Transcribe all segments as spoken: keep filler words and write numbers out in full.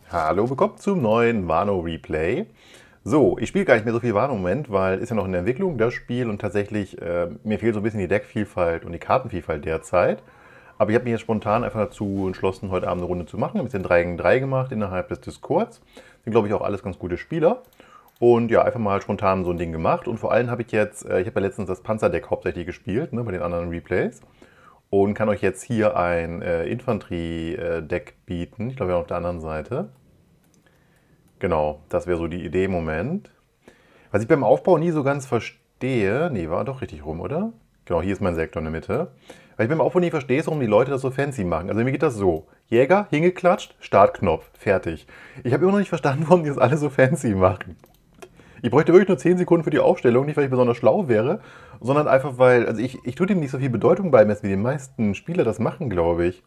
Hallo, willkommen zum neuen Wano Replay. So, ich spiele gar nicht mehr so viel Wano im Moment, weil ist ja noch in der Entwicklung das Spiel und tatsächlich äh, mir fehlt so ein bisschen die Deckvielfalt und die Kartenvielfalt derzeit. Aber ich habe mich jetzt spontan einfach dazu entschlossen, heute Abend eine Runde zu machen. Ich habe jetzt den drei gegen drei gemacht innerhalb des Discords. Sind, glaube ich, auch alles ganz gute Spieler. Und ja, einfach mal spontan so ein Ding gemacht. Und vor allem habe ich jetzt, äh, ich habe ja letztens das Panzerdeck hauptsächlich gespielt, ne, bei den anderen Replays. Und kann euch jetzt hier ein äh, Infanterie-Deck bieten. Ich glaube, ja auf der anderen Seite. Genau, das wäre so die Idee im Moment. Was ich beim Aufbau nie so ganz verstehe, nee, war doch richtig rum, oder? Genau, hier ist mein Sektor in der Mitte. Was ich beim Aufbau nie verstehe, ist, warum die Leute das so fancy machen. Also mir geht das so. Jäger, hingeklatscht, Startknopf, fertig. Ich habe immer noch nicht verstanden, warum die das alle so fancy machen. Ich bräuchte wirklich nur zehn Sekunden für die Aufstellung, nicht weil ich besonders schlau wäre, sondern einfach weil, also ich, ich tue dem nicht so viel Bedeutung beimessen, wie die meisten Spieler das machen, glaube ich.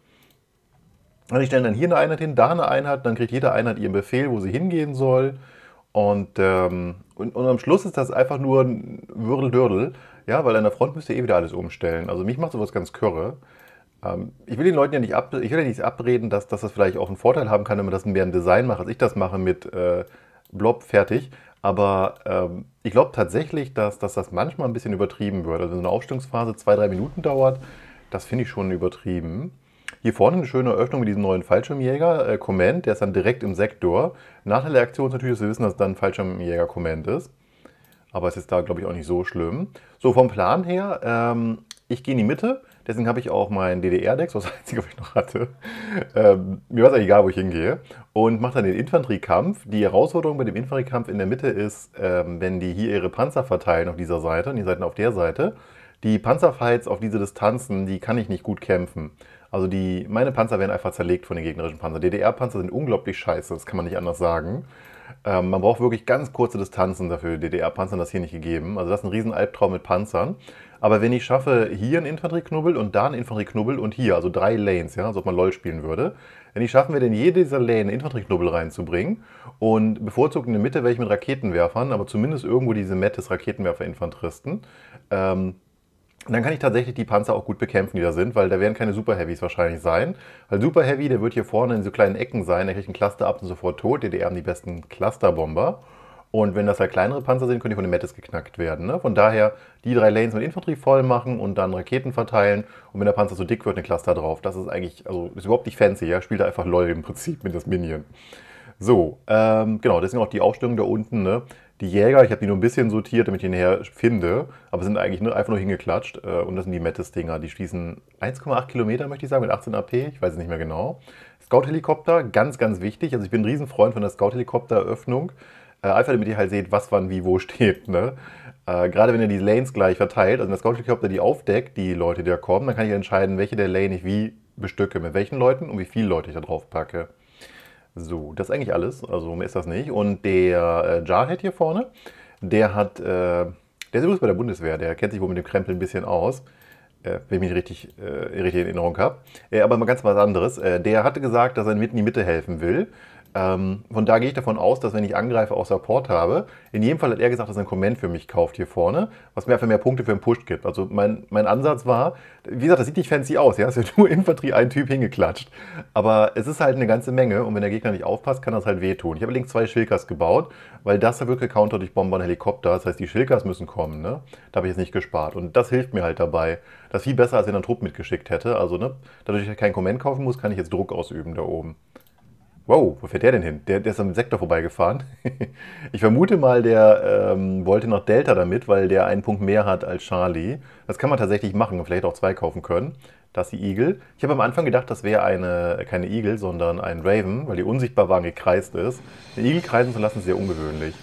Und die stellen dann hier eine Einheit hin, da eine Einheit, dann kriegt jede Einheit ihren Befehl, wo sie hingehen soll. Und, ähm, und, und am Schluss ist das einfach nur ein Würdeldürdel, ja, weil an der Front müsst ihr eh wieder alles umstellen. Also mich macht sowas ganz kürre. Ähm, ich will den Leuten ja nicht, ab, ich will ja nicht abreden, dass, dass das vielleicht auch einen Vorteil haben kann, wenn man das mehr ein Design macht, als ich das mache mit äh, Blob fertig. Aber ähm, ich glaube tatsächlich, dass, dass das manchmal ein bisschen übertrieben wird. Also wenn so eine Aufstellungsphase zwei, drei Minuten dauert, das finde ich schon übertrieben. Hier vorne eine schöne Öffnung mit diesem neuen Fallschirmjäger, äh, Command, der ist dann direkt im Sektor. Nachteil der Aktion ist natürlich, dass wir wissen, dass es dann Fallschirmjäger Command ist. Aber es ist da, glaube ich, auch nicht so schlimm. So, vom Plan her, ähm, ich gehe in die Mitte, deswegen habe ich auch mein D D R-Deck, so das einzige, was ich noch hatte. Ähm, mir war es eigentlich egal, wo ich hingehe. Und mache dann den Infanteriekampf. Die Herausforderung bei dem Infanteriekampf in der Mitte ist, ähm, wenn die hier ihre Panzer verteilen auf dieser Seite und die Seiten auf der Seite, die Panzerfights auf diese Distanzen, die kann ich nicht gut kämpfen. Also die, meine Panzer werden einfach zerlegt von den gegnerischen Panzern. D D R-Panzer sind unglaublich scheiße, das kann man nicht anders sagen. Ähm, man braucht wirklich ganz kurze Distanzen dafür. D D R-Panzern das hier nicht gegeben. Also das ist ein riesen Albtraum mit Panzern. Aber wenn ich schaffe, hier einen Infanterieknubbel und da einen Infanterieknubbel und hier, also drei Lanes, ja, als ob man LOL spielen würde, wenn ich schaffen wir denn jede dieser Lane einen Infanterieknubbel reinzubringen und bevorzugt in der Mitte welche mit Raketenwerfern, aber zumindest irgendwo diese Mettes Raketenwerfer-Infanteristen, ähm, dann kann ich tatsächlich die Panzer auch gut bekämpfen, die da sind, weil da werden keine Super Heavys wahrscheinlich sein. Weil Super Heavy, der wird hier vorne in so kleinen Ecken sein, der kriegt einen Cluster ab und sofort tot. D D R haben die besten Clusterbomber. Und wenn das halt kleinere Panzer sind, können die von den Mettes geknackt werden. Ne? Von daher die drei Lanes mit Infanterie voll machen und dann Raketen verteilen. Und wenn der Panzer so dick wird, eine Cluster drauf. Das ist eigentlich, also ist überhaupt nicht fancy, ja. Spielt da einfach LOL im Prinzip mit das Minion. So, ähm, genau, deswegen auch die Aufstellung da unten, ne? Die Jäger, ich habe die nur ein bisschen sortiert, damit ich ihn nachher finde, aber sind eigentlich nur, einfach nur hingeklatscht. Äh, und das sind die Mettes-Dinger, die schießen eins Komma acht Kilometer, möchte ich sagen, mit achtzehn A P, ich weiß es nicht mehr genau. Scout-Helikopter, ganz, ganz wichtig. Also ich bin ein Riesenfreund von der Scout-Helikopter-Öffnung. Äh, einfach damit ihr halt seht, was wann wie wo steht. Ne? Äh, gerade wenn ihr die Lanes gleich verteilt, also wenn der Scout-Helikopter die aufdeckt, die Leute, die da kommen, dann kann ich entscheiden, welche der Lane ich wie bestücke, mit welchen Leuten und wie viele Leute ich da drauf packe. So, das ist eigentlich alles, also mehr ist das nicht. Und der äh, Jarhead hier vorne, der hat, äh, der ist übrigens bei der Bundeswehr, der kennt sich wohl mit dem Krempel ein bisschen aus, äh, wenn ich mich richtig, äh, richtig in Erinnerung habe. Äh, aber mal ganz was anderes. Äh, der hatte gesagt, dass er mit in die Mitte helfen will. Ähm, von da gehe ich davon aus, dass wenn ich angreife, auch Support habe. In jedem Fall hat er gesagt, dass er ein Comment für mich kauft hier vorne, was mir einfach mehr Punkte für den Push gibt. Also mein, mein Ansatz war, wie gesagt, das sieht nicht fancy aus, ja, es wird nur Infanterie ein Typ hingeklatscht. Aber es ist halt eine ganze Menge und wenn der Gegner nicht aufpasst, kann das halt wehtun. Ich habe allerdings zwei Schilkers gebaut, weil das wird gecountert durch Bomber und Helikopter. Das heißt, die Schilkers müssen kommen, ne? Da habe ich jetzt nicht gespart. Und das hilft mir halt dabei. Das ist viel besser, als wenn er einen Trupp mitgeschickt hätte. Also, ne, dadurch, dass ich keinen Comment kaufen muss, kann ich jetzt Druck ausüben da oben. Wow, wo fährt der denn hin? Der, der ist am Sektor vorbeigefahren. Ich vermute mal, der ähm, wollte nach Delta damit, weil der einen Punkt mehr hat als Charlie. Das kann man tatsächlich machen und vielleicht auch zwei kaufen können. Das ist die Eagle. Ich habe am Anfang gedacht, das wäre eine, keine Eagle, sondern ein Raven, weil die unsichtbar war und gekreist ist. Eine Eagle kreisen zu lassen ist sehr ungewöhnlich.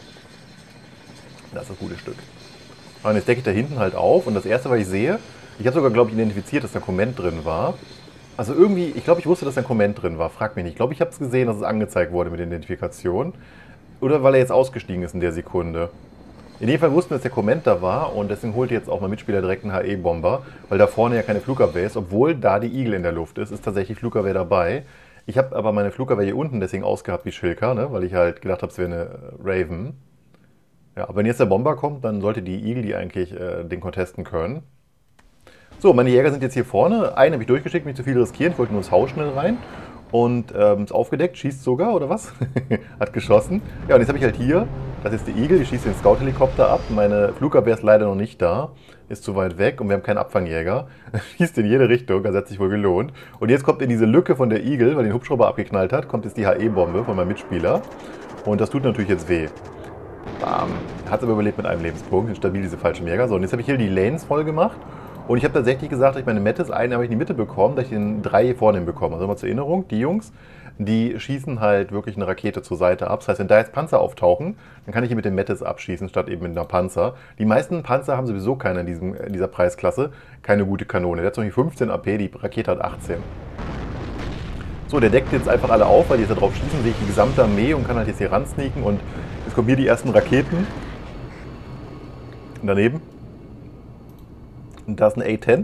Das ist ein gutes Stück. Und jetzt decke ich da hinten halt auf und das erste, was ich sehe, ich habe sogar, glaube ich, identifiziert, dass da Comment drin war. Also irgendwie, ich glaube, ich wusste, dass ein Comment drin war. Frag mich nicht. Ich glaube, ich habe es gesehen, dass es angezeigt wurde mit der Identifikation. Oder weil er jetzt ausgestiegen ist in der Sekunde. In jedem Fall wussten wir, dass der Comment da war und deswegen holte jetzt auch mein Mitspieler direkt einen H E-Bomber, weil da vorne ja keine Flugabwehr ist, obwohl da die Eagle in der Luft ist, ist tatsächlich Flugabwehr dabei. Ich habe aber meine Flugabwehr hier unten deswegen ausgehabt wie Schilker, ne? Weil ich halt gedacht habe, es wäre eine Raven. Ja, aber wenn jetzt der Bomber kommt, dann sollte die Eagle die eigentlich äh, den contesten können. So, meine Jäger sind jetzt hier vorne. Einen habe ich durchgeschickt, mich zu viel riskieren. Ich wollte nur ins Haus schnell rein. Und ähm, ist aufgedeckt, schießt sogar, oder was? Hat geschossen. Ja, und jetzt habe ich halt hier, das ist der Eagle, ich schieße den Scout-Helikopter ab. Meine Flugabwehr ist leider noch nicht da, ist zu weit weg und wir haben keinen Abfangjäger. Schießt in jede Richtung, das hat sich wohl gelohnt. Und jetzt kommt in diese Lücke von der Eagle, weil den Hubschrauber abgeknallt hat, kommt jetzt die H E-Bombe von meinem Mitspieler. Und das tut natürlich jetzt weh. Bam. Hat es aber überlebt mit einem Lebenspunkt, stabil diese Fallschirmjäger. So, und jetzt habe ich hier die Lanes voll gemacht. Und ich habe tatsächlich gesagt, dass ich meine Mettes, einen habe ich in die Mitte bekommen, dass ich den drei hier vorne bekomme. Also mal zur Erinnerung, die Jungs, die schießen halt wirklich eine Rakete zur Seite ab. Das heißt, wenn da jetzt Panzer auftauchen, dann kann ich hier mit den Mettes abschießen, statt eben mit einer Panzer. Die meisten Panzer haben sowieso keine in, diesem, in dieser Preisklasse, keine gute Kanone. Der hat zum Beispiel fünfzehn A P, die Rakete hat achtzehn. So, der deckt jetzt einfach alle auf, weil die jetzt da drauf schießen, sehe ich die gesamte Armee und kann halt jetzt hier ran sneaken. Und jetzt kommen hier die ersten Raketen. Und daneben. Und da ist ein A zehn.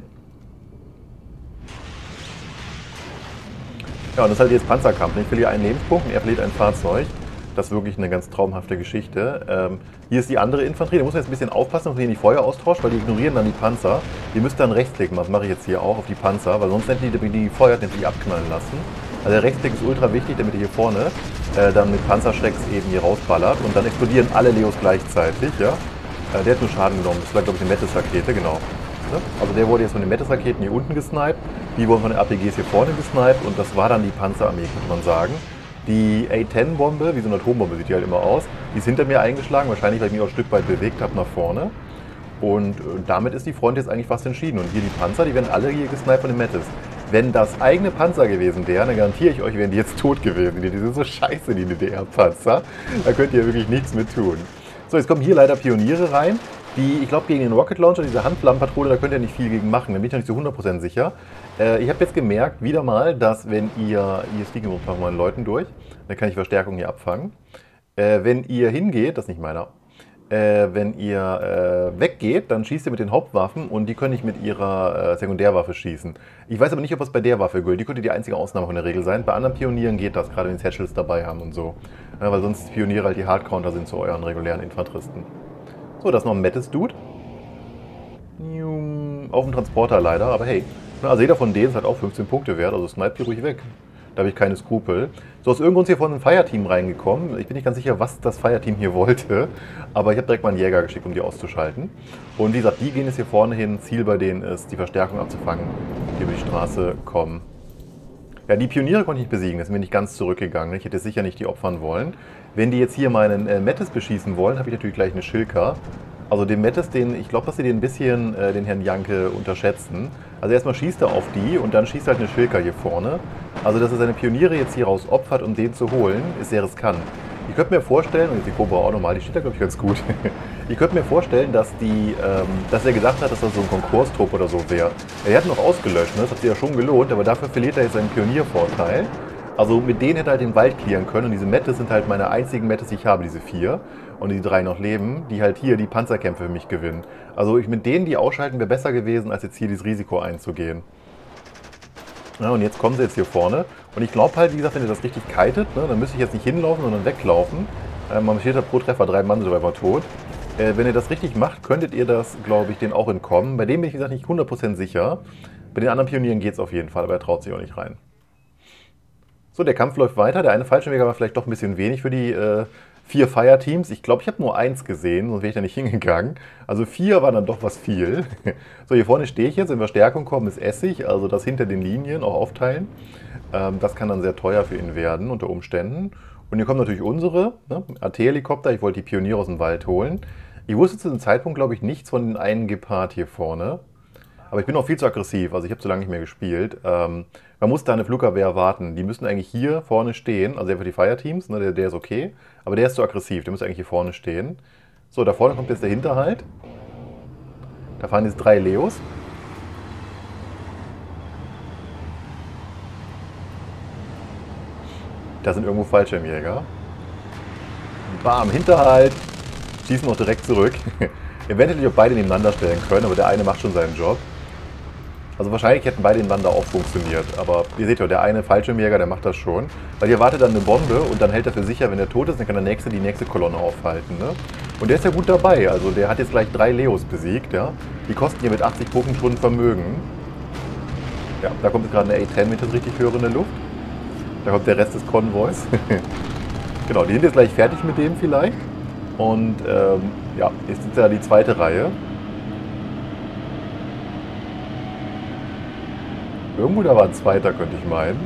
Ja, und das ist halt jetzt Panzerkampf. Ich verliere einen Lebenspunkt und er verliert ein Fahrzeug. Das ist wirklich eine ganz traumhafte Geschichte. Ähm, hier ist die andere Infanterie. Da muss man jetzt ein bisschen aufpassen, dass man hier nicht Feuer austauscht, weil die ignorieren dann die Panzer. Ihr müsst dann Rechtsklick machen. Das mache ich jetzt hier auch auf die Panzer, weil sonst hätten die, die, die Feuer den sich abknallen lassen. Also der Rechtsklick ist ultra wichtig, damit ihr hier vorne äh, dann mit Panzerschrecks eben hier rausballert. Und dann explodieren alle Leos gleichzeitig. Ja? Äh, der hat nur Schaden genommen. Das war, glaube ich, eine Mettes-Rakete, genau. Also der wurde jetzt von den Mettes-Raketen hier unten gesniped, die wurden von den A P Gs hier vorne gesniped und das war dann die Panzerarmee, könnte man sagen. Die A zehn Bombe, wie so eine Atombombe sieht die halt immer aus, die ist hinter mir eingeschlagen, wahrscheinlich weil ich mich auch ein Stück weit bewegt habe nach vorne. Und damit ist die Front jetzt eigentlich fast entschieden. Und hier die Panzer, die werden alle hier gesniped von den Mettes. Wenn das eigene Panzer gewesen wären, dann garantiere ich euch, wären die jetzt tot gewesen. Die sind so scheiße, die D D R-Panzer. Da könnt ihr wirklich nichts mit tun. So, jetzt kommen hier leider Pioniere rein. Die, ich glaube, gegen den Rocket Launcher, diese Handflammenpatrone, da könnt ihr nicht viel gegen machen. Da bin ich noch nicht zu hundert Prozent sicher. Äh, ich habe jetzt gemerkt, wieder mal, dass wenn ihr, hier fliegen wir mal meinen Leuten durch, dann kann ich Verstärkung hier abfangen. Äh, wenn ihr hingeht, das ist nicht meiner, äh, wenn ihr äh, weggeht, dann schießt ihr mit den Hauptwaffen und die können nicht mit ihrer äh, Sekundärwaffe schießen. Ich weiß aber nicht, ob das bei der Waffe gilt. Die könnte die einzige Ausnahme von der Regel sein. Bei anderen Pionieren geht das, gerade wenn sie Satchels dabei haben und so. Ja, weil sonst Pioniere halt die Hardcounter sind zu euren regulären Infanteristen. So, das ist noch ein Mettes Dude. Auf dem Transporter leider, aber hey. Also jeder von denen ist halt auch fünfzehn Punkte wert, also snipe hier ruhig weg. Da habe ich keine Skrupel. So, aus irgendeinem hier von einem Fireteam reingekommen. Ich bin nicht ganz sicher, was das Fireteam hier wollte, aber ich habe direkt mal einen Jäger geschickt, um die auszuschalten. Und wie gesagt, die gehen jetzt hier vorne hin. Ziel bei denen ist, die Verstärkung abzufangen, die über die Straße kommen. Ja, die Pioniere konnte ich nicht besiegen, das sind wir nicht ganz zurückgegangen. Ich hätte sicher nicht die opfern wollen. Wenn die jetzt hier meinen äh, Mettes beschießen wollen, habe ich natürlich gleich eine Schilker. Also den Mettes, den, ich glaube, dass sie den ein bisschen, äh, den Herrn Janke, unterschätzen. Also erstmal schießt er auf die und dann schießt er halt eine Schilker hier vorne. Also dass er seine Pioniere jetzt hier raus opfert, um den zu holen, ist sehr riskant. Ich könnte mir vorstellen, und jetzt die Cobra auch nochmal, die steht da glaube ich ganz gut. Ich könnte mir vorstellen, dass, die, ähm, dass er gedacht hat, dass das so ein Konkurstrupp oder so wäre. Er hat ihn noch ausgelöscht, ne? Das hat sich ja schon gelohnt, aber dafür verliert er jetzt seinen Pioniervorteil. Also mit denen hätte er halt den Wald clearen können und diese Mettes sind halt meine einzigen Mettes, die ich habe, diese vier. Und die drei noch leben, die halt hier die Panzerkämpfe für mich gewinnen. Also ich mit denen, die ausschalten, wäre besser gewesen, als jetzt hier dieses Risiko einzugehen. Ja, und jetzt kommen sie jetzt hier vorne. Und ich glaube halt, wie gesagt, wenn ihr das richtig kitet, ne, dann müsste ich jetzt nicht hinlaufen, sondern weglaufen. Äh, man steht halt pro Treffer, drei Mann sind einfach tot. Äh, wenn ihr das richtig macht, könntet ihr das, glaube ich, denen auch entkommen. Bei dem bin ich, wie gesagt, nicht hundert Prozent sicher. Bei den anderen Pionieren geht es auf jeden Fall, aber er traut sich auch nicht rein. So, der Kampf läuft weiter. Der eine Fallschirmjäger war vielleicht doch ein bisschen wenig für die äh, vier Fireteams. Ich glaube, ich habe nur eins gesehen, sonst wäre ich da nicht hingegangen. Also vier war dann doch was viel. So, hier vorne stehe ich jetzt. In Verstärkung kommen ist Essig, also das hinter den Linien auch aufteilen. Ähm, das kann dann sehr teuer für ihn werden unter Umständen. Und hier kommen natürlich unsere, ne, A T-Helikopter. Ich wollte die Pioniere aus dem Wald holen. Ich wusste zu dem Zeitpunkt, glaube ich, nichts von den einen Gepard hier vorne. Aber ich bin auch viel zu aggressiv, also ich habe zu lange nicht mehr gespielt. Ähm, man muss da eine Flugabwehr warten. Die müssen eigentlich hier vorne stehen, also für die Fireteams, ne, der, der ist okay. Aber der ist zu aggressiv, der muss eigentlich hier vorne stehen. So, da vorne kommt jetzt der Hinterhalt. Da fahren jetzt drei Leos. Da sind irgendwo Fallschirmjäger. Bam, Hinterhalt. Schießen auch direkt zurück. Eventuell hätte ich auch beide nebeneinander stellen können, aber der eine macht schon seinen Job. Also wahrscheinlich hätten beide nebeneinander auch funktioniert. Aber ihr seht ja, der eine Fallschirmjäger, der macht das schon. Weil hier wartet dann eine Bombe und dann hält er für sicher, wenn er tot ist, dann kann der nächste die nächste Kolonne aufhalten. Ne? Und der ist ja gut dabei. Also der hat jetzt gleich drei Leos besiegt. Ja? Die kosten hier mit achtzig Punkten schon Vermögen. Ja, da kommt jetzt gerade eine A zehn mit, das richtig höher in der Luft. Da kommt der Rest des Konvois. Genau, die sind jetzt gleich fertig mit dem vielleicht. Und ähm, ja, jetzt ist ja die zweite Reihe. Irgendwo da war ein zweiter, könnte ich meinen.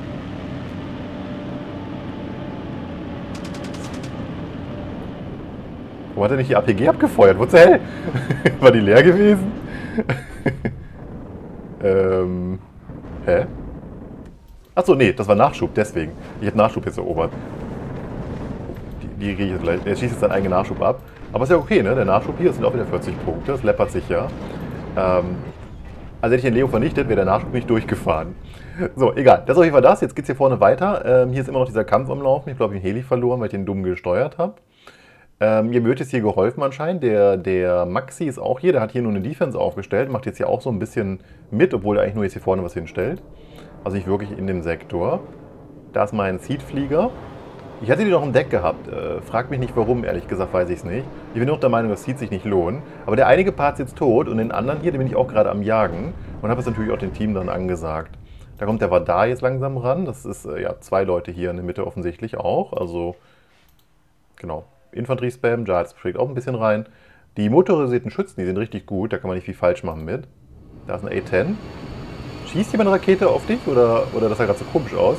Warum hat er nicht die A P G abgefeuert? Wo zur Hell? War die leer gewesen? ähm. Hä? Achso, nee, das war Nachschub, deswegen. Ich habe Nachschub jetzt erobert. Die, die kriege ich jetzt gleich. Er schießt jetzt seinen eigenen Nachschub ab. Aber ist ja okay, ne? Der Nachschub hier sind auch wieder vierzig Punkte. Das läppert sich ja. Ähm. Also hätte ich den Leo vernichtet, wäre der Nachschub nicht durchgefahren. So, egal. Das ist auf jeden Fall das. Jetzt geht es hier vorne weiter. Ähm, hier ist immer noch dieser Kampf am Laufen. Ich glaube, ich habe den Heli verloren, weil ich den dumm gesteuert habe. Ähm, mir wird jetzt hier geholfen anscheinend. Der, der Maxi ist auch hier. Der hat hier nur eine Defense aufgestellt. Macht jetzt hier auch so ein bisschen mit, obwohl er eigentlich nur jetzt hier vorne was hinstellt. Also nicht wirklich in dem Sektor. Da ist mein Seedflieger. Ich hatte die noch im Deck gehabt. Äh, frag mich nicht warum, ehrlich gesagt, weiß ich es nicht. Ich bin auch der Meinung, das Seed sich nicht lohnen. Aber der einige Part ist jetzt tot und den anderen hier, den bin ich auch gerade am Jagen. Und habe es natürlich auch dem Team dann angesagt. Da kommt der Vadar jetzt langsam ran. Das ist äh, ja zwei Leute hier in der Mitte offensichtlich auch. Also, genau. Infanterie-Spam, Giles schlägt auch ein bisschen rein. Die motorisierten Schützen, die sind richtig gut. Da kann man nicht viel falsch machen mit. Da ist ein A zehn. Schießt jemand eine Rakete auf dich oder, oder das sah gerade so komisch aus?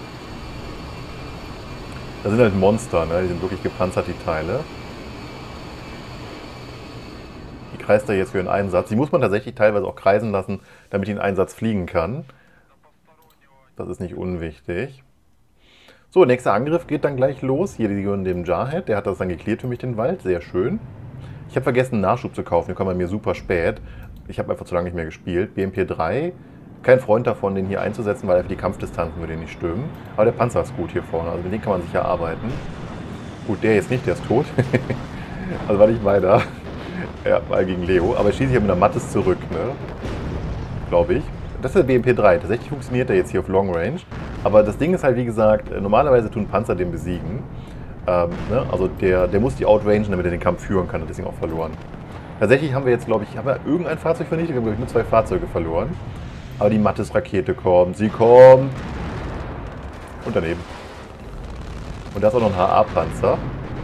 Das sind halt Monster, ne? Die sind wirklich gepanzert, die Teile. Die kreist er jetzt für einen Einsatz. Die muss man tatsächlich teilweise auch kreisen lassen, damit die in Einsatz fliegen kann. Das ist nicht unwichtig. So, nächster Angriff geht dann gleich los. Hier die gehören dem Jarhead. Der hat das dann geklärt für mich, den Wald. Sehr schön. Ich habe vergessen, einen Nachschub zu kaufen. Der kommt bei mir super spät. Ich habe einfach zu lange nicht mehr gespielt. B M P drei. Kein Freund davon, den hier einzusetzen, weil einfach die Kampfdistanzen mit denen nicht stimmen. Aber der Panzer ist gut hier vorne. Also mit dem kann man sicher arbeiten. Gut, der jetzt nicht. Der ist tot. Also war nicht meiner. Ja, mal gegen Leo. Aber ich schieße hier mit einer Mattes zurück, ne? Glaube ich. Das ist der B M P drei. Tatsächlich funktioniert der jetzt hier auf Long Range. Aber das Ding ist halt, wie gesagt, normalerweise tun Panzer den besiegen. Ähm, ne? Also der, der muss die outrangen, damit er den Kampf führen kann. Und deswegen auch verloren. Tatsächlich haben wir jetzt, glaube ich, haben wir irgendein Fahrzeug vernichtet. Wir haben, glaube ich, nur zwei Fahrzeuge verloren. Aber die Mattes-Rakete kommt. Sie kommt. Und daneben. Und da ist auch noch ein H A-Panzer.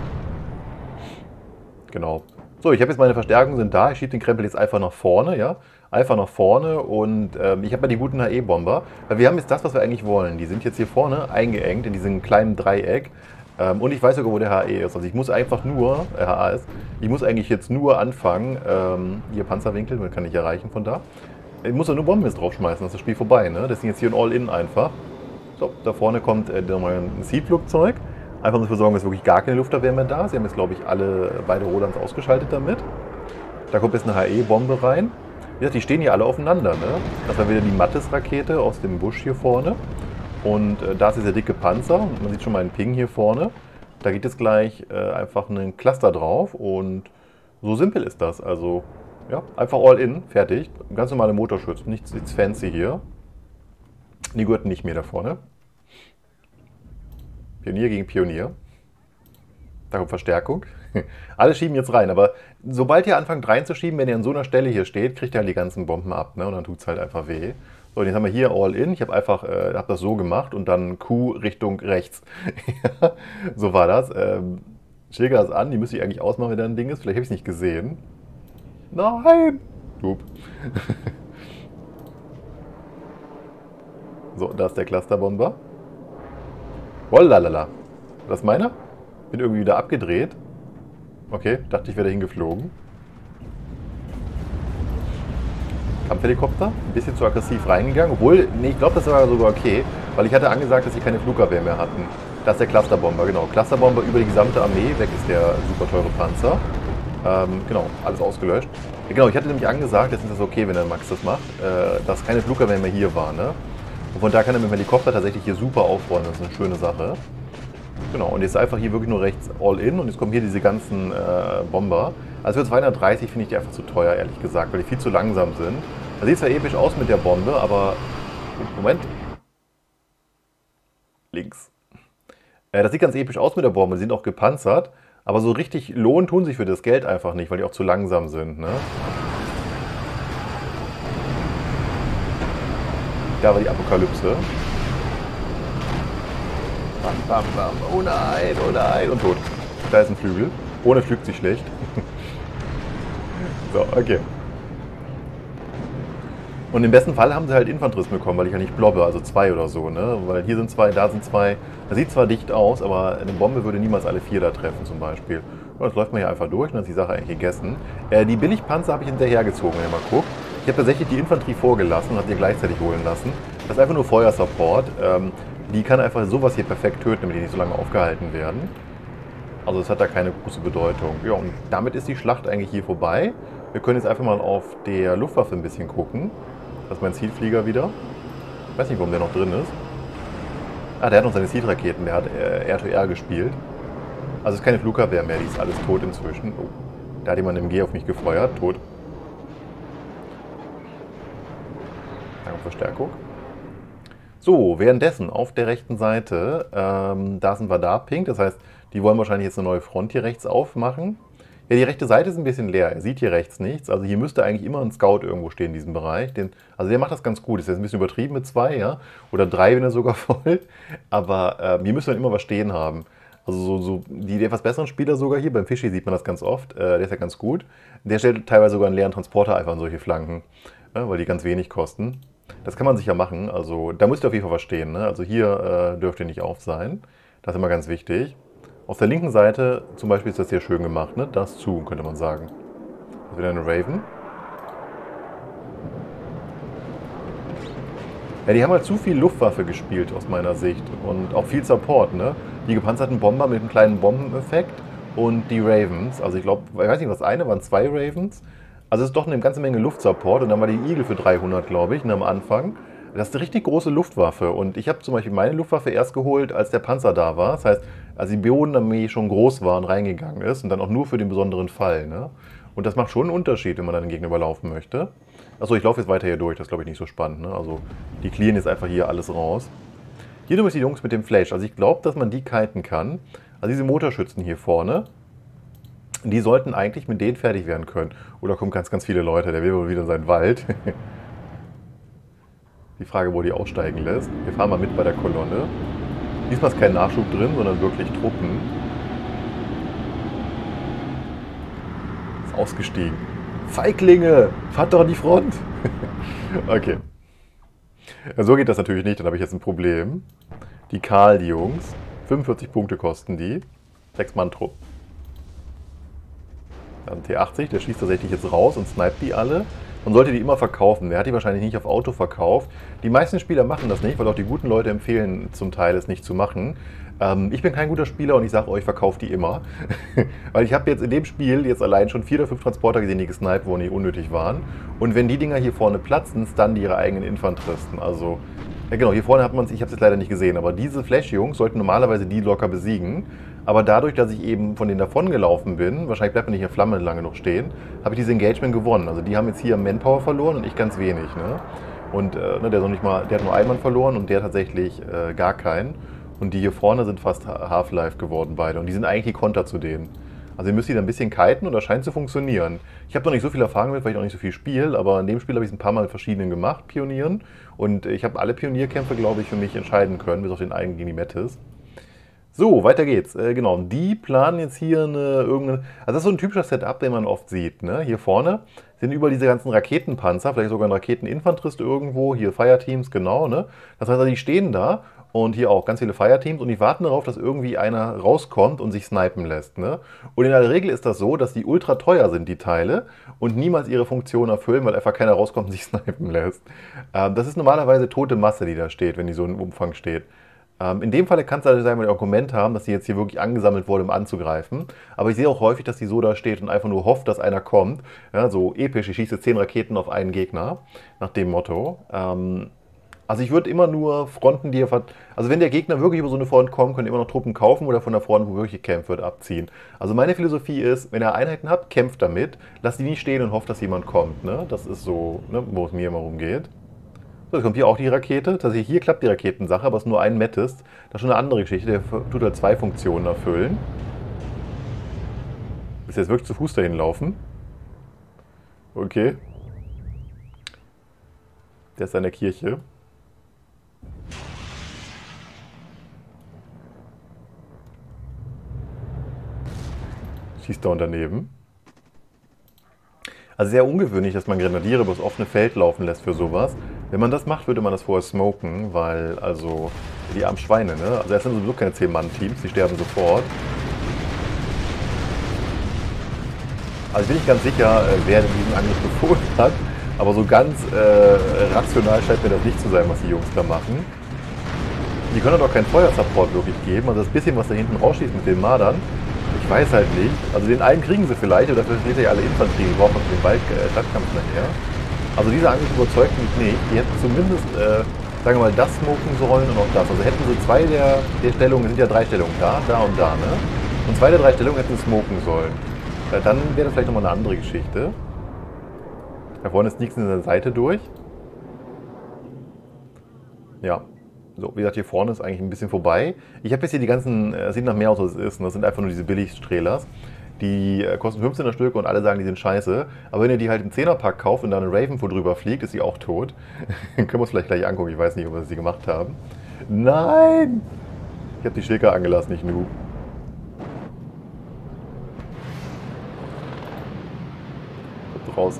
Genau. So, ich habe jetzt meine Verstärkungen sind da. Ich schiebe den Krempel jetzt einfach nach vorne, ja. Einfach nach vorne und ähm, ich habe ja die guten H E-Bomber. Weil wir haben jetzt das, was wir eigentlich wollen. Die sind jetzt hier vorne eingeengt in diesem kleinen Dreieck. Ähm, und ich weiß sogar, wo der H E ist. Also ich muss einfach nur, äh, H A ist, ich muss eigentlich jetzt nur anfangen, ähm, hier Panzerwinkel, man kann nicht erreichen von da. Ich muss ja nur Bomben jetzt draufschmeißen, dann ist das Spiel vorbei, ne? Deswegen jetzt hier ein All-In einfach. So, da vorne kommt äh, nochmal ein Seed-Flugzeug. Einfach dafür sorgen, dass wirklich gar keine Luftabwehr mehr da ist. Sie haben jetzt, glaube ich, alle beide Rodans ausgeschaltet damit. Da kommt jetzt eine H E-Bombe rein. Wie gesagt, die stehen hier alle aufeinander, ne? Das war wieder die Mattes-Rakete aus dem Busch hier vorne. Und äh, da ist dieser dicke Panzer. Und man sieht schon mal einen Ping hier vorne. Da geht jetzt gleich äh, einfach ein Cluster drauf. Und so simpel ist das. Also, ja, einfach All-In, fertig. Ganz normale Motorschutz, nichts, nichts fancy hier. Die gehörten nicht mehr da vorne. Pionier gegen Pionier. Da kommt Verstärkung. Alle schieben jetzt rein, aber sobald ihr anfangt reinzuschieben, wenn ihr an so einer Stelle hier steht, kriegt ihr halt die ganzen Bomben ab, ne? Und dann tut es halt einfach weh. So, jetzt haben wir hier All-In. Ich habe einfach äh, hab das so gemacht und dann Q Richtung rechts. So war das. Ähm, Schläger ist an, die müsste ich eigentlich ausmachen, wenn da ein Ding ist. Vielleicht habe ich es nicht gesehen. Nein! Hup. So, da ist der Clusterbomber. Wollalala. Das ist meiner? Bin irgendwie wieder abgedreht. Okay, dachte ich wäre dahin geflogen. Kampfhelikopter. Ein bisschen zu aggressiv reingegangen. Obwohl, nee, ich glaube, das war sogar okay. Weil ich hatte angesagt, dass sie keine Flugabwehr mehr hatten. Das ist der Clusterbomber, genau. Clusterbomber über die gesamte Armee. Weg ist der super teure Panzer. Ähm, genau, alles ausgelöscht. Genau, ich hatte nämlich angesagt, jetzt ist das okay, wenn der Max das macht, äh, dass keine Flugabwehr mehr hier war, ne? Und von da kann er mit dem Helikopter tatsächlich hier super aufräumen. Das ist eine schöne Sache. Genau, und jetzt einfach hier wirklich nur rechts All-In und jetzt kommen hier diese ganzen äh, Bomber. Also für zweihundertdreißig finde ich die einfach zu teuer, ehrlich gesagt, weil die viel zu langsam sind. Das sieht zwar episch aus mit der Bombe, aber... Moment. Links. Äh, das sieht ganz episch aus mit der Bombe, die sind auch gepanzert. Aber so richtig lohnen tun sich für das Geld einfach nicht, weil die auch zu langsam sind, ne? Da war die Apokalypse. Bam, bam, bam. Oh nein, oh nein. Und tot. Da ist ein Flügel. Ohne flügt sich schlecht. So, okay. Und im besten Fall haben sie halt Infanteristen bekommen, weil ich ja nicht blobbe, also zwei oder so, ne? Weil hier sind zwei, da sind zwei. Das sieht zwar dicht aus, aber eine Bombe würde niemals alle vier da treffen zum Beispiel. Und das läuft man hier einfach durch und dann ist die Sache eigentlich gegessen. Äh, die Billigpanzer habe ich hinterhergezogen, wenn ihr mal guckt. Ich habe tatsächlich die Infanterie vorgelassen und habe die gleichzeitig holen lassen. Das ist einfach nur Feuersupport. Ähm, die kann einfach sowas hier perfekt töten, damit die nicht so lange aufgehalten werden. Also das hat da keine große Bedeutung. Ja, und damit ist die Schlacht eigentlich hier vorbei. Wir können jetzt einfach mal auf der Luftwaffe ein bisschen gucken. Das ist mein Zielflieger wieder. Ich weiß nicht, warum der noch drin ist. Ah, der hat noch seine Zielraketen. Der hat äh, R zwei R gespielt. Also es ist keine Flugabwehr mehr, die ist alles tot inzwischen. Oh, da hat jemand im G auf mich gefeuert. Tot. Danke für Verstärkung. So, währenddessen auf der rechten Seite, ähm, da sind wir da, pink. Das heißt, die wollen wahrscheinlich jetzt eine neue Front hier rechts aufmachen. Ja, die rechte Seite ist ein bisschen leer. Er sieht hier rechts nichts. Also hier müsste eigentlich immer ein Scout irgendwo stehen in diesem Bereich. Den, also der macht das ganz gut. Ist jetzt ein bisschen übertrieben mit zwei, ja. Oder drei, wenn er sogar voll. Aber ähm, hier müsste man immer was stehen haben. Also so, so die etwas besseren Spieler sogar hier, beim Fischi sieht man das ganz oft. Äh, der ist ja ganz gut. Der stellt teilweise sogar einen leeren Transporter einfach an solche Flanken. Ja, weil die ganz wenig kosten. Das kann man sicher machen. Also da müsst ihr auf jeden Fall was stehen. Ne? Also hier äh, dürft ihr nicht auf sein. Das ist immer ganz wichtig. Auf der linken Seite zum Beispiel ist das hier schön gemacht, ne? Das zu, könnte man sagen. Das ist wieder eine Raven. Ja, die haben halt zu viel Luftwaffe gespielt aus meiner Sicht und auch viel Support, ne? Die gepanzerten Bomber mit einem kleinen Bombeneffekt und die Ravens. Also ich glaube, ich weiß nicht, was eine waren, zwei Ravens. Also es ist doch eine ganze Menge Luftsupport und dann war die Eagle für dreihundert, glaube ich, ne, am Anfang. Das ist eine richtig große Luftwaffe und ich habe zum Beispiel meine Luftwaffe erst geholt, als der Panzer da war. Das heißt, als die Bodenarmee schon groß war und reingegangen ist und dann auch nur für den besonderen Fall. Ne? Und das macht schon einen Unterschied, wenn man dann den Gegner überlaufen möchte. Achso, ich laufe jetzt weiter hier durch, das ist glaube ich nicht so spannend. Ne? Also die clearen jetzt einfach hier alles raus. Hier sind die Jungs mit dem Flash. Also ich glaube, dass man die kiten kann. Also diese Motorschützen hier vorne, die sollten eigentlich mit denen fertig werden können. Oder kommen ganz, ganz viele Leute, der will wohl wieder in seinen Wald. Die Frage, wo die aussteigen lässt. Wir fahren mal mit bei der Kolonne. Diesmal ist kein Nachschub drin, sondern wirklich Truppen. Ist ausgestiegen. Feiglinge! Fahrt doch an die Front! Okay. Ja, so geht das natürlich nicht, dann habe ich jetzt ein Problem. Die Karl, die Jungs. fünfundvierzig Punkte kosten die. Sechs Mann Trupp. Dann T achtzig, der schießt tatsächlich jetzt raus und sniped die alle. Man sollte die immer verkaufen. Der hat die wahrscheinlich nicht auf Auto verkauft. Die meisten Spieler machen das nicht, weil auch die guten Leute empfehlen zum Teil, es nicht zu machen. Ähm, ich bin kein guter Spieler und ich sage euch, verkauft die immer. Weil ich habe jetzt in dem Spiel jetzt allein schon vier oder fünf Transporter gesehen, die gesniped wurden, die unnötig waren. Und wenn die Dinger hier vorne platzen, stunnen die ihre eigenen Infanteristen. Also, ja genau, hier vorne hat man es, ich habe es jetzt leider nicht gesehen, aber diese Flash-Jungs sollten normalerweise die locker besiegen. Aber dadurch, dass ich eben von denen davon gelaufen bin, wahrscheinlich bleibt mir nicht in Flamme lange noch stehen, habe ich dieses Engagement gewonnen. Also die haben jetzt hier Manpower verloren und ich ganz wenig. Ne? Und äh, ne, der, ist noch nicht mal, der hat nur einen Mann verloren und der tatsächlich äh, gar keinen. Und die hier vorne sind fast Half-Life geworden beide. Und die sind eigentlich die Konter zu denen. Also ihr müsst die dann ein bisschen kiten und das scheint zu funktionieren. Ich habe noch nicht so viel Erfahrung mit, weil ich noch nicht so viel spiele, aber in dem Spiel habe ich es ein paar Mal mit verschiedenen gemacht, Pionieren. Und ich habe alle Pionierkämpfe, glaube ich, für mich entscheiden können, bis auf den einen gegen die Metis. So, weiter geht's. Äh, genau, die planen jetzt hier eine irgendeine. Also das ist so ein typischer Setup, den man oft sieht. Ne? Hier vorne sind überall diese ganzen Raketenpanzer, vielleicht sogar ein Raketeninfanterist irgendwo, hier Fireteams, genau. Ne? Das heißt, also, die stehen da und hier auch ganz viele Fireteams und die warten darauf, dass irgendwie einer rauskommt und sich snipen lässt. Ne? Und in der Regel ist das so, dass die ultra teuer sind, die Teile, und niemals ihre Funktion erfüllen, weil einfach keiner rauskommt und sich snipen lässt. Ähm, das ist normalerweise tote Masse, die da steht, wenn die so im Umfang steht. In dem Fall kann es also sein, weil die Argument haben, dass sie jetzt hier wirklich angesammelt wurde, um anzugreifen. Aber ich sehe auch häufig, dass die so da steht und einfach nur hofft, dass einer kommt. Ja, so episch, ich schieße zehn Raketen auf einen Gegner, nach dem Motto. Ähm, also ich würde immer nur Fronten, die ihr... Also wenn der Gegner wirklich über so eine Front kommt, könnt ihr immer noch Truppen kaufen oder von der Front, wo wirklich gekämpft wird, abziehen. Also meine Philosophie ist, wenn ihr Einheiten habt, kämpft damit, lasst die nicht stehen und hofft, dass jemand kommt. Ne? Das ist so, ne, wo es mir immer rumgeht. So, jetzt kommt hier auch die Rakete. Tatsächlich hier klappt die Raketensache, aber es ist nur ein Metis. Das ist schon eine andere Geschichte. Der tut halt zwei Funktionen erfüllen. Willst du jetzt wirklich zu Fuß dahin laufen? Okay. Der ist an der Kirche. schießt da daneben. Also sehr ungewöhnlich, dass man Grenadiere übers offene Feld laufen lässt für sowas. Wenn man das macht, würde man das vorher smoken, weil, also, die armen Schweine, ne? Also erst sind sowieso keine zehn Mann Teams, die sterben sofort. Also ich bin nicht ganz sicher, wer diesen Angriff befohlen hat, aber so ganz äh, rational scheint mir das nicht zu sein, was die Jungs da machen. Die können doch keinen Feuersupport wirklich geben, also das bisschen, was da hinten rausschießt mit den Mardern, ich weiß halt nicht. Also den einen kriegen sie vielleicht, aber dafür steht ja alle Infanterie, die brauchen den Wald-Stadtkampf nachher. Also dieser Angriff überzeugt mich nicht. Die hätten zumindest, äh, sagen wir mal, das smoken sollen und auch das. Also hätten sie zwei der, der Stellungen, es sind ja drei Stellungen da, da und da, ne? Und zwei der drei Stellungen hätten sie smoken sollen. Äh, dann wäre das vielleicht nochmal eine andere Geschichte. Da vorne ist nichts in der Seite durch. Ja. So, wie gesagt, hier vorne ist eigentlich ein bisschen vorbei. Ich habe jetzt hier die ganzen, es sieht nach mehr aus, als es ist. Und das sind einfach nur diese Billigstrehlers. Die kosten fünfzehner Stück und alle sagen, die sind scheiße. Aber wenn ihr die halt im zehner-Pack kauft und da eine Raven vor drüber fliegt, ist sie auch tot. Dann können wir uns vielleicht gleich angucken. Ich weiß nicht, ob wir sie gemacht haben. Nein! Ich habe die Schilker angelassen, nicht nur. Raus.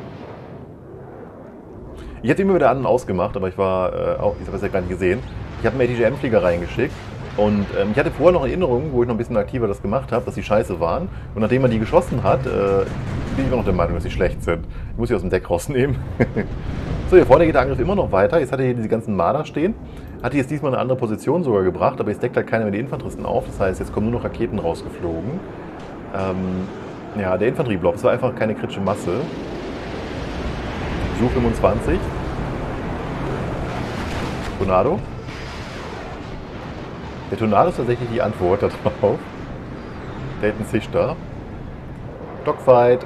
Ich hätte immer wieder an und ausgemacht, aber ich war, äh, auch, ich habe es ja gar nicht gesehen. Ich habe einen A T G M-Flieger reingeschickt und ähm, ich hatte vorher noch Erinnerungen, wo ich noch ein bisschen aktiver das gemacht habe, dass die scheiße waren. Und nachdem man die geschossen hat, äh, bin ich immer noch der Meinung, dass sie schlecht sind. Ich muss sie aus dem Deck rausnehmen. So, hier vorne geht der Angriff immer noch weiter. Jetzt hat er hier diese ganzen Marder stehen. Hat jetzt diesmal eine andere Position sogar gebracht, aber jetzt deckt halt keiner mehr die Infanteristen auf. Das heißt, jetzt kommen nur noch Raketen rausgeflogen. Ähm, ja, der Infanterieblock, das war einfach keine kritische Masse. Ju fünfundzwanzig. Tornado. Der Tornado ist tatsächlich die Antwort darauf. Dayton Sichter. Dogfight.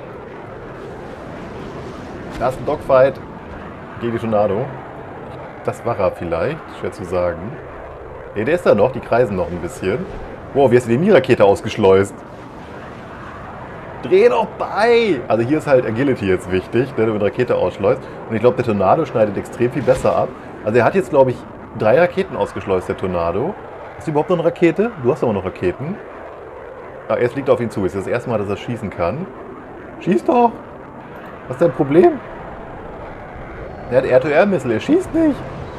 Da ist ein Dogfight gegen die Tornado. Das war er vielleicht, schwer zu sagen. Ne, der ist da noch, die kreisen noch ein bisschen. Wow, wie hast du die Mii-Rakete ausgeschleust? Dreh doch bei! Also hier ist halt Agility jetzt wichtig, wenn du eine Rakete ausschleust. Und ich glaube, der Tornado schneidet extrem viel besser ab. Also er hat jetzt, glaube ich, drei Raketen ausgeschleust, der Tornado. Hast du überhaupt noch eine Rakete? Du hast aber noch Raketen. Ah, jetzt fliegt er auf ihn zu. Jetzt ist das erste Mal, dass er schießen kann. Schieß doch! Was ist dein Problem? Er hat Air-to-Air-Missile, er schießt nicht!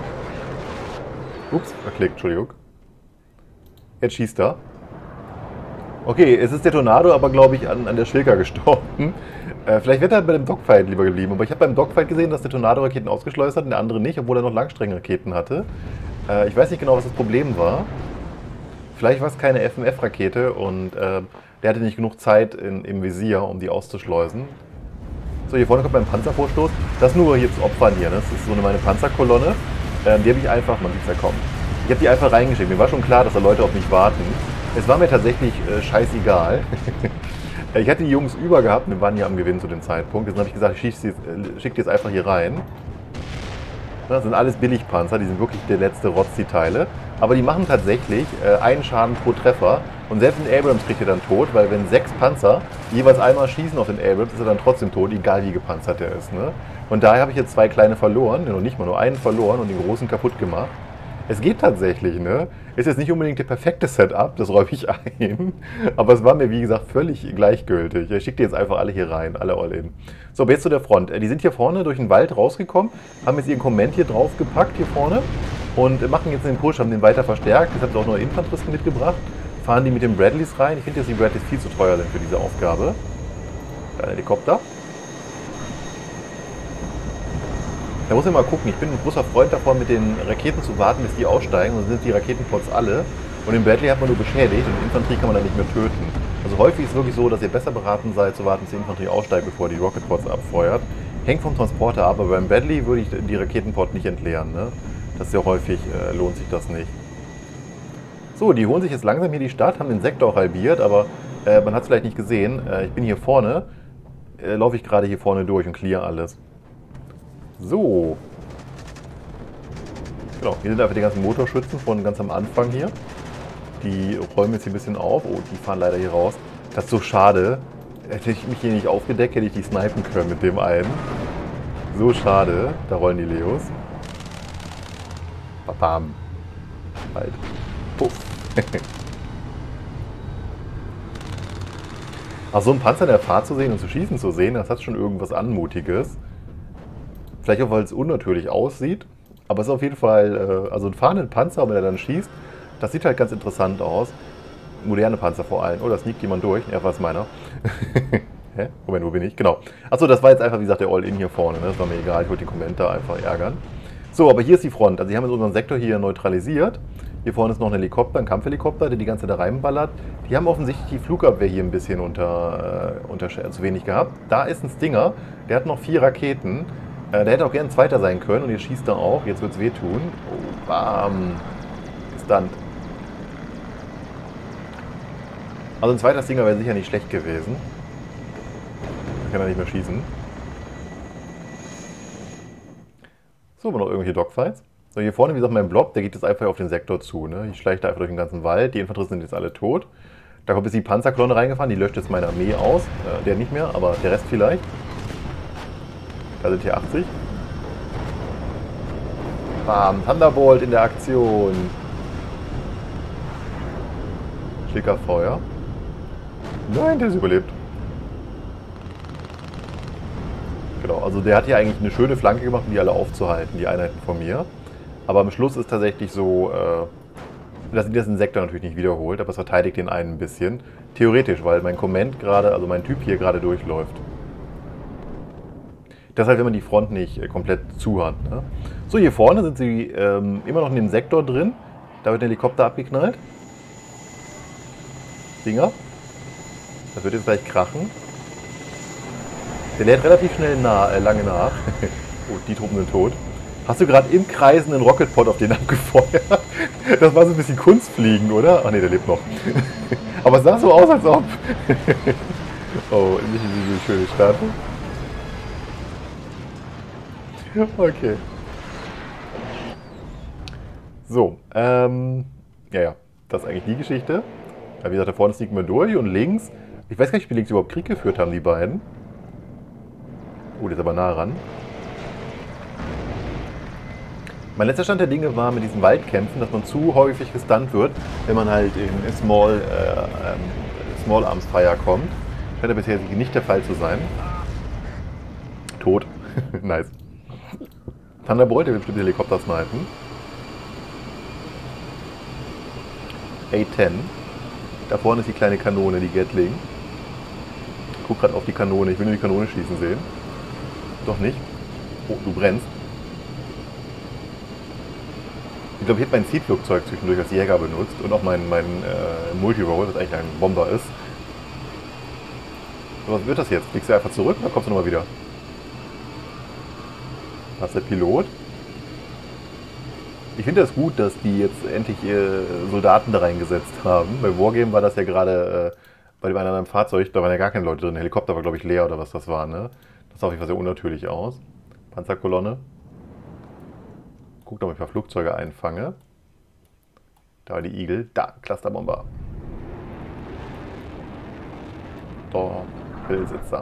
Ups, verklickt, Entschuldigung. Jetzt schießt er. Okay, es ist der Tornado, aber glaube ich an, an der Schilker gestorben. Äh, vielleicht wird er bei dem Dogfight lieber geblieben. Aber ich habe beim Dogfight gesehen, dass der Tornado Raketen ausgeschleust hat und der andere nicht, obwohl er noch Langstreckenraketen hatte. Äh, ich weiß nicht genau, was das Problem war. Vielleicht war es keine F M F-Rakete und äh, der hatte nicht genug Zeit in, im Visier, um die auszuschleusen. So, hier vorne kommt mein Panzervorstoß. Das nur hier zu opfern hier. Ne? Das ist so eine meine Panzerkolonne. Ähm, die habe ich einfach, man sieht es ja kaum. Ich habe die einfach reingeschickt. Mir war schon klar, dass da Leute auf mich warten. Es war mir tatsächlich äh, scheißegal. Ich hatte die Jungs über gehabt und wir waren ja am Gewinn zu dem Zeitpunkt. Deswegen habe ich gesagt, ich schicke äh, schick die jetzt einfach hier rein. Das sind alles Billigpanzer, die sind wirklich der letzte Rotz, die Teile. Aber die machen tatsächlich äh, einen Schaden pro Treffer. Und selbst den Abrams kriegt ihr dann tot, weil wenn sechs Panzer jeweils einmal schießen auf den Abrams, ist er dann trotzdem tot, egal wie gepanzert er ist. Ne? Und daher habe ich jetzt zwei kleine verloren, noch nicht mal nur einen verloren und den großen kaputt gemacht. Es geht tatsächlich, ne? Ist jetzt nicht unbedingt der perfekte Setup, das räume ich ein. Aber es war mir, wie gesagt, völlig gleichgültig. Ich schicke die jetzt einfach alle hier rein, alle all in. So, aber jetzt zu der Front. Die sind hier vorne durch den Wald rausgekommen, haben jetzt ihren Comment hier draufgepackt, hier vorne. Und machen jetzt den Push, haben den weiter verstärkt. Jetzt haben sie auch neue Infanteristen mitgebracht. Fahren die mit den Bradleys rein. Ich finde, dass die Bradleys viel zu teuer sind für diese Aufgabe. Ein Helikopter. Da muss ich mal gucken, ich bin ein großer Freund davon, mit den Raketen zu warten, bis die aussteigen, sonst sind die Raketenpots alle. Und den Bradley hat man nur beschädigt und die Infanterie kann man dann nicht mehr töten. Also häufig ist es wirklich so, dass ihr besser beraten seid, zu warten, bis die Infanterie aussteigt, bevor die Rocketpots abfeuert. Hängt vom Transporter ab, aber beim Bradley würde ich die Raketenpot nicht entleeren. Ne? Das ist ja häufig, äh, lohnt sich das nicht. So, die holen sich jetzt langsam hier die Stadt, haben den Sektor auch halbiert, aber äh, man hat es vielleicht nicht gesehen. Äh, ich bin hier vorne, äh, laufe ich gerade hier vorne durch und clear alles. So. Genau, hier sind einfach die ganzen Motorschützen von ganz am Anfang hier. Die räumen jetzt hier ein bisschen auf. Oh, die fahren leider hier raus. Das ist so schade. Hätte ich mich hier nicht aufgedeckt, hätte ich die snipen können mit dem einen. So schade. Da rollen die Leos. Babam. Halt. Puff. Ach, so einen Panzer in der Fahrt zu sehen und zu schießen zu sehen, das hat schon irgendwas Anmutiges. Vielleicht auch, weil es unnatürlich aussieht. Aber es ist auf jeden Fall, äh, also ein fahrenden Panzer, wenn er dann schießt, das sieht halt ganz interessant aus. Moderne Panzer vor allem. Oh, da sneakt jemand durch. Ja, was meiner. Hä? Moment, wo bin ich? Genau. Achso, das war jetzt einfach, wie gesagt, der All-In hier vorne. Ne? Das war mir egal, ich wollte den Kommentar einfach ärgern. So, aber hier ist die Front. Also, sie haben jetzt unseren Sektor hier neutralisiert. Hier vorne ist noch ein Helikopter, ein Kampfhelikopter, der die ganze Zeit da reinballert. Die haben offensichtlich die Flugabwehr hier ein bisschen unter, äh, unter zu wenig gehabt. Da ist ein Stinger, der hat noch vier Raketen. Äh, der hätte auch gerne ein zweiter sein können und jetzt schießt er auch. Jetzt wird es wehtun. Oh, bam. Gestunt. Also ein zweiter Stinger wäre sicher nicht schlecht gewesen. Da kann er nicht mehr schießen. So, aber noch irgendwelche Dogfights. So, hier vorne, wie gesagt, mein Blob, der geht jetzt einfach auf den Sektor zu. Ne? Ich schleiche da einfach durch den ganzen Wald. Die Infanteristen sind jetzt alle tot. Da kommt jetzt die Panzerkolonne reingefahren. Die löscht jetzt meine Armee aus. Äh, der nicht mehr, aber der Rest vielleicht. Da sind hier achtzig. Bam, Thunderbolt in der Aktion. Schicker Feuer. Nein, der ist überlebt. Genau, also der hat hier eigentlich eine schöne Flanke gemacht, um die alle aufzuhalten, die Einheiten von mir. Aber am Schluss ist tatsächlich so, äh, dass diesen Sektor natürlich nicht wiederholt, aber es verteidigt den einen ein bisschen. Theoretisch, weil mein Comment gerade, also mein Typ hier gerade durchläuft. Deshalb, wenn man die Front nicht äh, komplett zu hat. Ne? So, hier vorne sind sie ähm, immer noch in dem Sektor drin. Da wird der Helikopter abgeknallt. Dinger. Das wird jetzt gleich krachen. Der lädt relativ schnell nah, äh, lange nach. Oh, die Truppen sind tot. Hast du gerade im Kreisen einen Rocketpod auf den abgefeuert? Das war so ein bisschen Kunstfliegen, oder? Ach nee, der lebt noch. Aber es sah so aus, als ob. Oh, nicht diese schöne Stadt. Okay. So, ähm, ja, ja, das ist eigentlich die Geschichte. Ja, wie gesagt, da vorne sneaken wir durch und links, ich weiß gar nicht, wie links überhaupt Krieg geführt haben, die beiden. Oh, der ist aber nah ran. Mein letzter Stand der Dinge war mit diesen Waldkämpfen, dass man zu häufig gestunt wird, wenn man halt in Small, äh, ähm, Small Arms Fire kommt. Scheint ja bisher nicht der Fall zu sein. Tot. Nice. Thunderbolt, der will bestimmt Helikopter snipen. A zehn. Da vorne ist die kleine Kanone, die Gatling. Ich guck gerade auf die Kanone, ich will nur die Kanone schießen sehen. Doch nicht. Oh, du brennst. Ich glaube, ich habe mein Zielflugzeug zwischendurch als Jäger benutzt und auch mein, mein äh, Multiroll, das eigentlich ein Bomber ist. Aber was wird das jetzt? Fliegst du einfach zurück oder kommst du nochmal wieder? Das ist der Pilot. Ich finde es das gut, dass die jetzt endlich äh, Soldaten da reingesetzt haben. Bei Wargame war das ja gerade äh, bei dem anderen Fahrzeug, da waren ja gar keine Leute drin. Der Helikopter war, glaube ich, leer oder was das war. Ne? Das sah auf jeden Fall sehr unnatürlich aus. Panzerkolonne. Guck doch, ob ich ein paar Flugzeuge einfange. Da war die Eagle. Da, Clusterbomber. Da, Hillsitzer.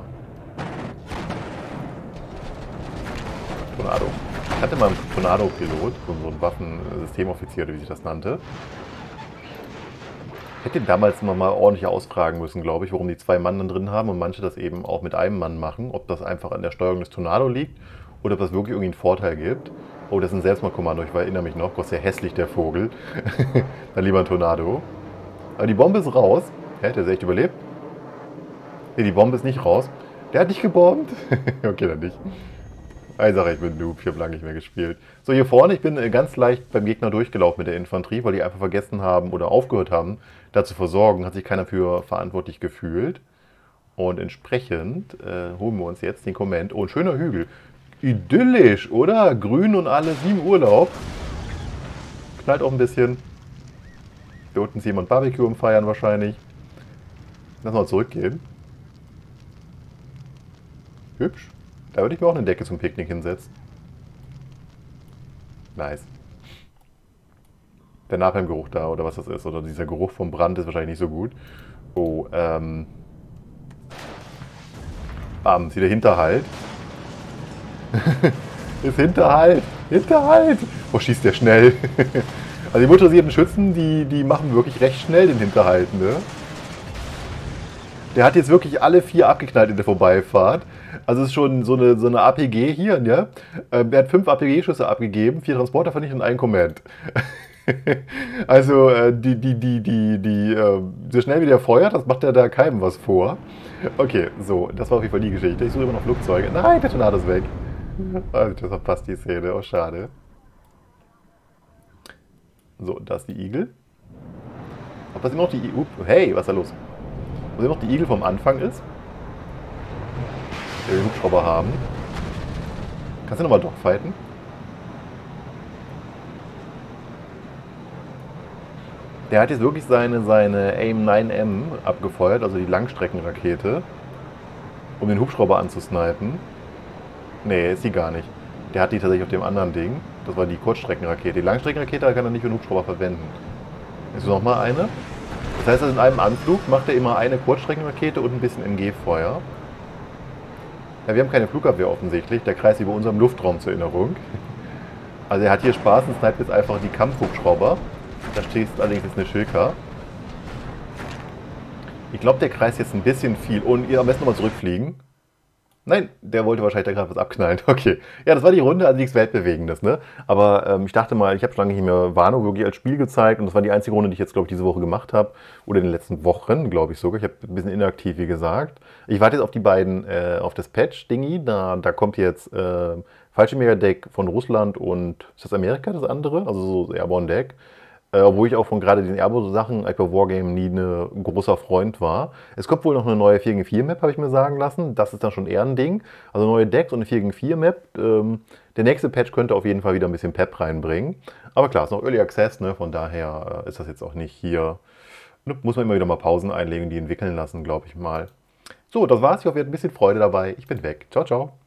Tornado. Ich hatte mal einen Tornado-Pilot, so einen Waffensystemoffizier, wie sich das nannte. Ich hätte ihn damals mal ordentlich ausfragen müssen, glaube ich, warum die zwei Mann dann drin haben und manche das eben auch mit einem Mann machen. Ob das einfach an der Steuerung des Tornado liegt oder ob das wirklich irgendwie einen Vorteil gibt. Oh, das ist ein Selbstmordkommando, ich erinnere mich noch. Gott, sehr hässlich, der Vogel. Dann lieber ein Tornado. Aber die Bombe ist raus. Hä, der ist echt überlebt? Ne, die Bombe ist nicht raus. Der hat nicht gebombt. Okay, dann nicht. Ich sage, ich bin Noob, ich habe lange nicht mehr gespielt. So, hier vorne, ich bin ganz leicht beim Gegner durchgelaufen mit der Infanterie, weil die einfach vergessen haben oder aufgehört haben, da zu versorgen. Hat sich keiner für verantwortlich gefühlt. Und entsprechend äh, holen wir uns jetzt den Comment. Oh, ein schöner Hügel. Idyllisch, oder? Grün und alles, wie im Urlaub. Knallt auch ein bisschen. Hier unten ist jemand Barbecue am Feiern wahrscheinlich. Lass mal zurückgehen. Hübsch. Da würde ich mir auch eine Decke zum Picknick hinsetzen. Nice. Der Napalmgeruch da, oder was das ist. Oder dieser Geruch vom Brand ist wahrscheinlich nicht so gut. Oh, ähm... Bam, ist wieder Hinterhalt. Ist Hinterhalt. Hinterhalt. Oh, schießt der schnell. Also die motorisierten Schützen, die, die machen wirklich recht schnell den Hinterhalt, ne? Der hat jetzt wirklich alle vier abgeknallt in der Vorbeifahrt. Also es ist schon so eine, so eine A P G hier, ja. Ähm, er hat fünf A P G-Schüsse abgegeben, vier Transporter vernichtet und einen Command. Also äh, die, die, die, die, die, äh, so schnell wie der feuert, das macht er da keinem was vor. Okay, so, das war auf jeden Fall die Geschichte. Ich suche immer noch Flugzeuge. Nein, der Tornado ist weg. Also, das verpasst die Szene, oh schade. So, da ist die Igel. Ob das immer noch die Igel... Hey, was ist da los? Ob das immer noch die Igel vom Anfang ist? Der wir den Hubschrauber haben. Kannst du nochmal dogfighten? Der hat jetzt wirklich seine, seine AIM neun M abgefeuert, also die Langstreckenrakete, um den Hubschrauber anzusnipen. Nee, ist die gar nicht. Der hat die tatsächlich auf dem anderen Ding. Das war die Kurzstreckenrakete. Die Langstreckenrakete kann er nicht für den Hubschrauber verwenden. Jetzt nochmal eine. Das heißt, in einem Anflug macht er immer eine Kurzstreckenrakete und ein bisschen M G-Feuer. Ja, wir haben keine Flugabwehr offensichtlich. Der kreist über unserem Luftraum zur Erinnerung. Also er hat hier Spaß und snipet jetzt einfach die Kampfhubschrauber. Da steht allerdings jetzt eine Schilker. Ich glaube, der kreist jetzt ein bisschen viel. Und ihr am besten nochmal zurückfliegen. Nein, der wollte wahrscheinlich da gerade was abknallen. Okay. Ja, das war die Runde, also nichts Weltbewegendes, ne? Aber ähm, ich dachte mal, ich habe schon lange nicht mehr Wano wirklich als Spiel gezeigt und das war die einzige Runde, die ich jetzt, glaube ich, diese Woche gemacht habe. Oder in den letzten Wochen, glaube ich sogar. Ich habe ein bisschen inaktiv, wie gesagt. Ich warte jetzt auf die beiden, äh, auf das Patch-Dingi. Da, da kommt jetzt äh, Fallschirmjäger-Deck von Russland und ist das Amerika, das andere? Also so Airborne-Deck. Äh, obwohl ich auch von gerade den Airborne-Sachen bei Wargame nie ein großer Freund war. Es kommt wohl noch eine neue vier gegen vier Map, habe ich mir sagen lassen. Das ist dann schon eher ein Ding. Also neue Decks und eine vier gegen vier Map. Ähm, der nächste Patch könnte auf jeden Fall wieder ein bisschen Pep reinbringen. Aber klar, es ist noch Early Access, ne? Von daher äh, ist das jetzt auch nicht hier. Ne? Muss man immer wieder mal Pausen einlegen, die entwickeln lassen, glaube ich mal. So, das war's. Ich hoffe, ihr habt ein bisschen Freude dabei. Ich bin weg. Ciao, ciao.